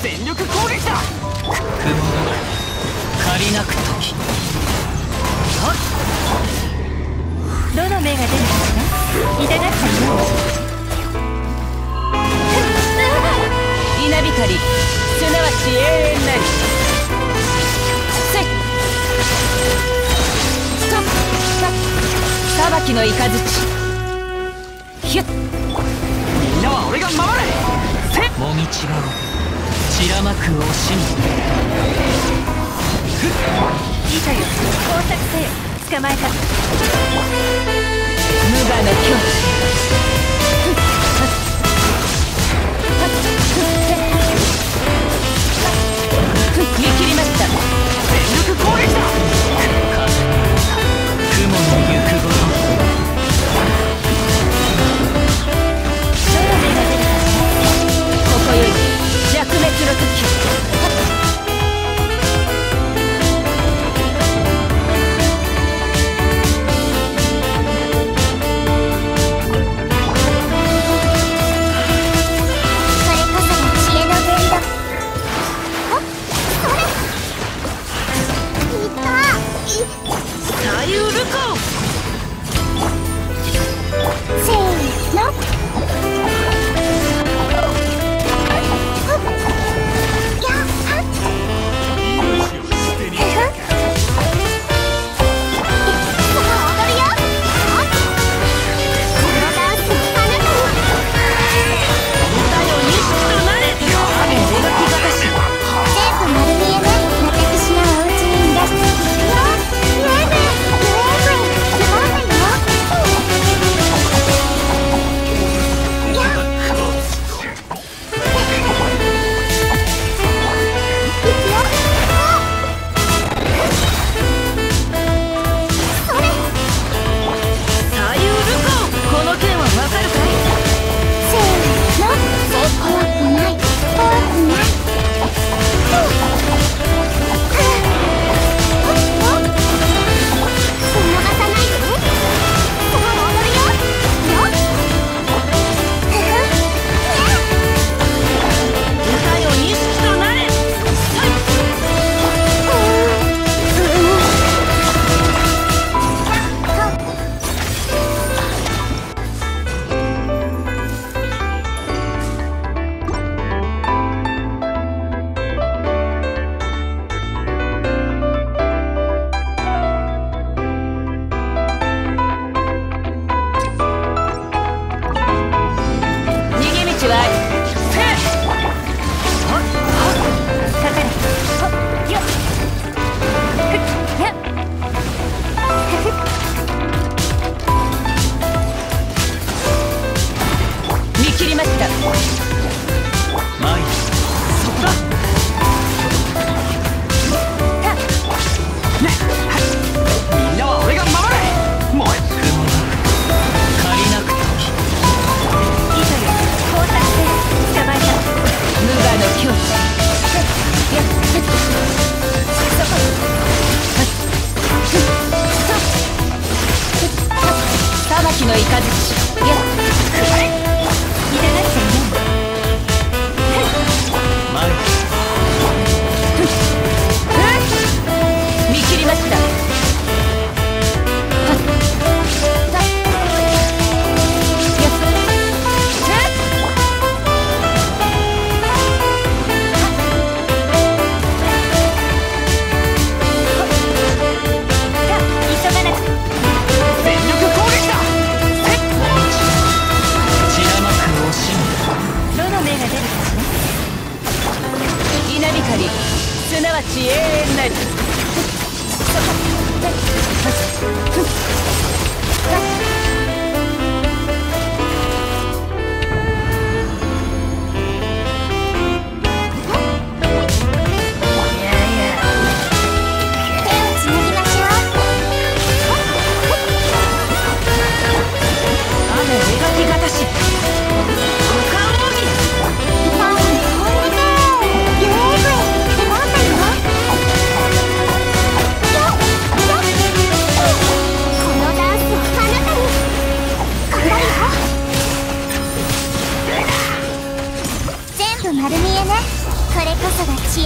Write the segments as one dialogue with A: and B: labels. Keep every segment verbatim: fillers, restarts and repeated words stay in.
A: 全力攻撃だ。
B: 雲が借りなく時。
C: どの目が出るかな。痛がったよ。
D: 稲光すなわち永遠なり。せいストップ裁きの雷。ひゅっ
A: みんなは俺が守れ。せっ
B: もみ違う散らまく惜しみ。
C: いいとよ。工作せよ。捕まえた。
D: 無我の境地。見切りました。
A: 全力攻撃だ。
B: 風の雲の行くごと。
C: どの目が出るかな。
D: ここより弱滅の時。
A: 全力攻撃だ。せっ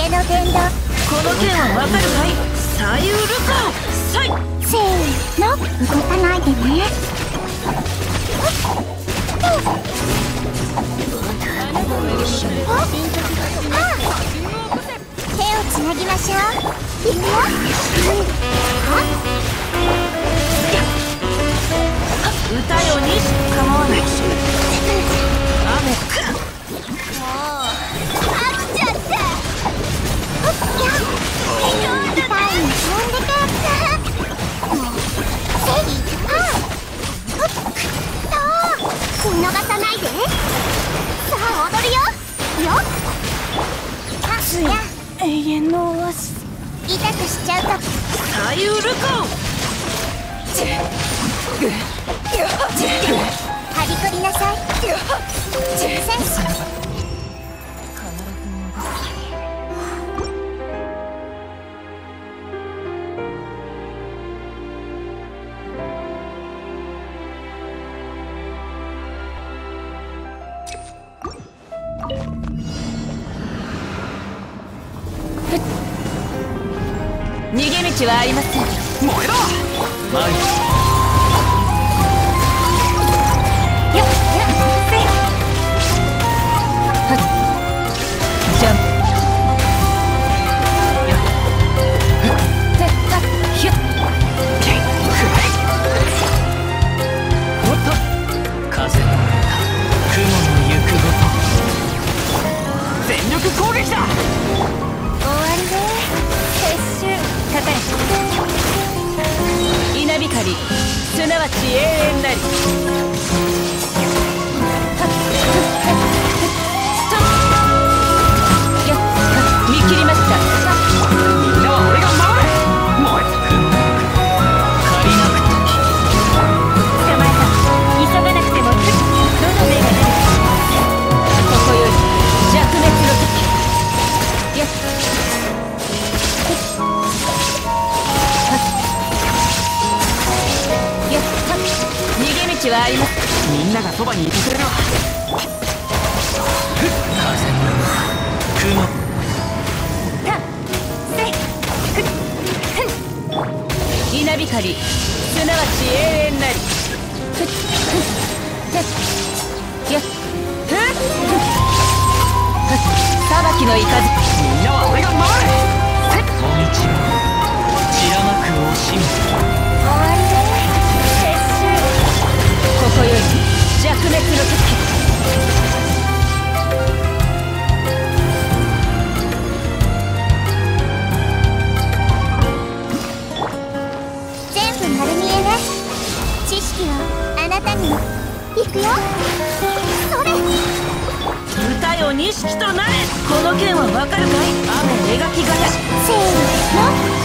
C: 夢の伝道。
D: この剣はわかるかい？左右ルコサイ。
C: せーの、動かないでね。手をつなぎましょう。いくよ。
D: 歌よに構わない。雨。
C: もう飽きちゃった。痛いの飛んでけ。せいと見逃さないで。さあ踊るよ。よっ。あ、いや永遠のオアシス。痛くしちゃうと
D: 左右ルコ
C: はりこりなさい。センス。
D: 逃げ道はありません。
A: 燃えろマイ
C: よっせい。
D: ジャンプ。よっふっはっひゅっ
A: おっと風の雲の行くごと全力攻撃だ。
C: 終わりね。撤収。かかれ。
D: 稲光すなわち永遠なり。見切りました。
A: みんなは俺が守れ。燃え借りなくて
C: 捕まえた。急がなくてもどの目が出る。
D: ここより弱滅の時。よっよっ逃げ道はあります。
A: みんながそばにいてくれるわ。風の雲
C: たせいふっふん。
D: 稲光すなわち永遠なり。ふっふっよっふっ裁きの雷。
A: みんなは俺が守れ。お道を散らまく惜しみ。
C: 終わりね。撤収。
D: ここより弱滅の時。
C: 全部丸見えね。知識はあなたにも。いくよ。それ。
D: 歌よ錦となれ。この剣はわかるかい？雨描きがた。
C: せーの。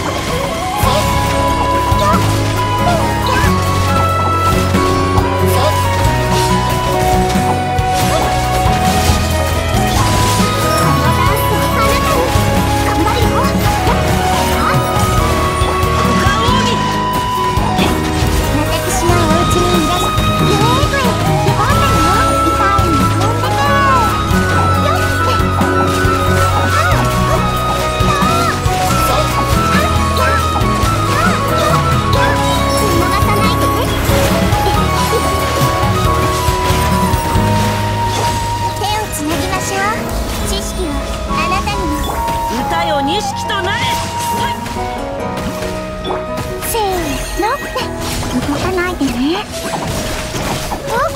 D: 錦となれ。
C: せーの。動かないでね。おっ